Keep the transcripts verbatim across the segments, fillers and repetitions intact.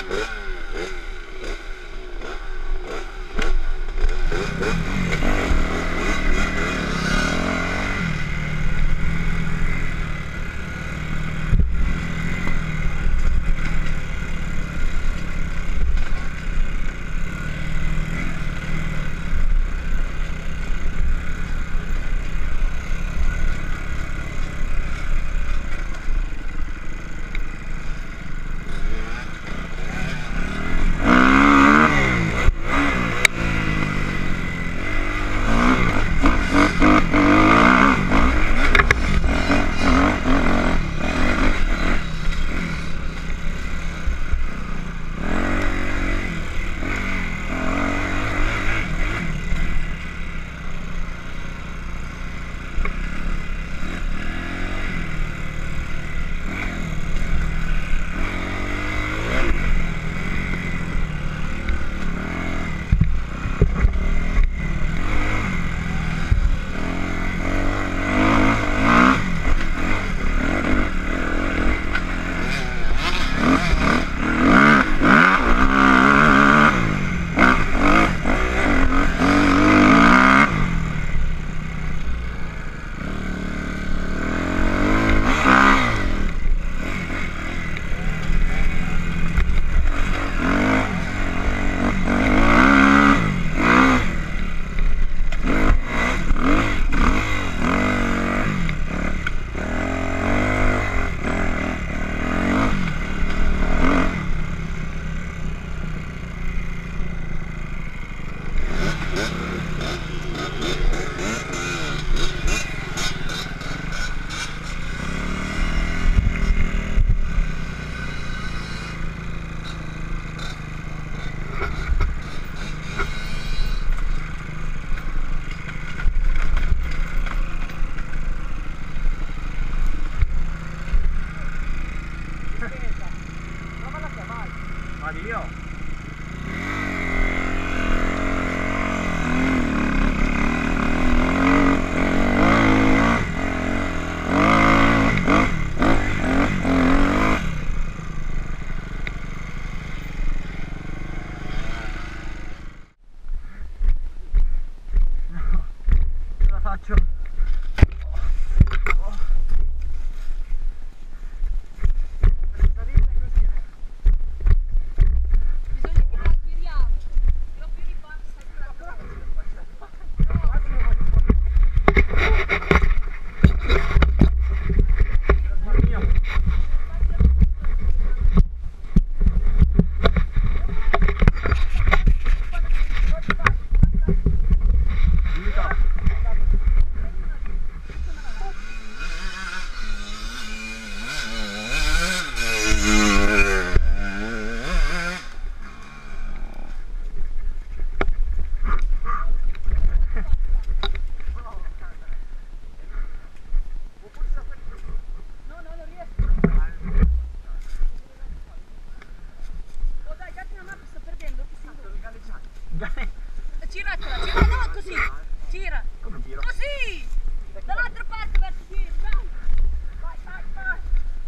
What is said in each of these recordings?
Giratela, gira, no, così, gira. Come giro? Così! Dall'altra parte verso qui, dai! Vai, vai, vai!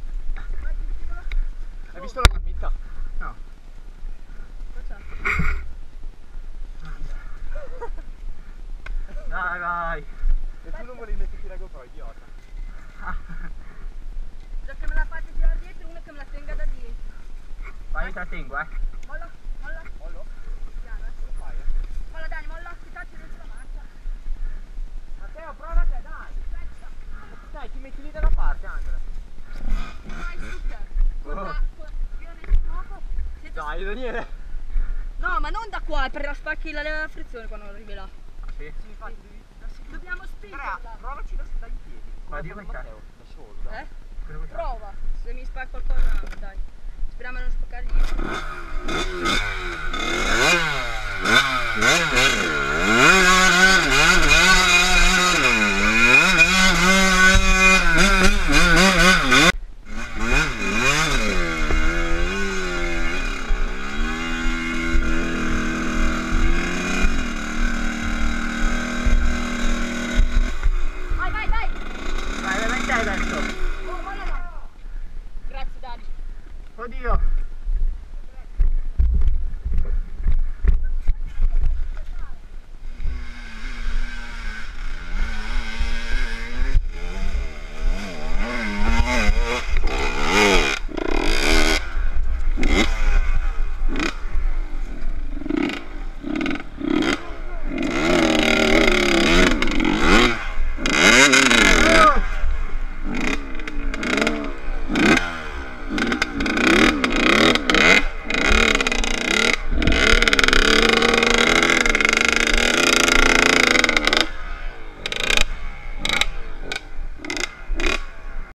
Vai, giralo. Hai visto la cammita? No. Cosa? Dai, vai! E tu non volevi metterti la GoPro, idiota. Già che me la fate girare dietro, uno che me la tenga da dietro. Vai, io te la tengo, eh. Molla, molla. Mollo? Piano, eh. Lo fai, eh? Molla Dani, molla, ti tacci dentro la marcia. Matteo, prova te, dai! Dai, ti metti lì dalla parte, Andrea. Vai, super. Con Oh. la, con, io nel fuoco. Senza- Dai, Daniele! No, ma non da qua, per la spacchi la, la frizione quando arrivi là. Ah, sì? Sì, infatti devi... da seduto. Dobbiamo Andrea, spingerla. provaci da, dai piedi. Ma Come io fa con te. Matteo, da solo, dai. Eh? Cosa vuoi fare? Prova, se mi spacca qualcosa, dai. Speriamo di non spaccare niente.